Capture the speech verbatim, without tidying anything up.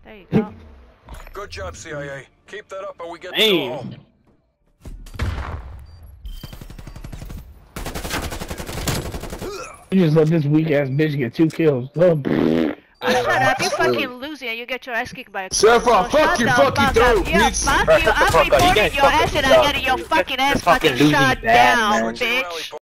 There you go. Good job, C I A. Keep that up and we get to Damn. go home. You just let this weak ass bitch get two kills. Oh, Oh, shut up, you fucking loser and you get your ass kicked by a Shut clown. up, So fuck shut your the fucking fuck throat, up. Yeah, bitch. fuck Bro, you. shut the I'm fuck up. You reporting getting your fucking ass and sucked, I'm getting your dude. fucking You're ass fucking fucking losing shot bad, down, man. bitch.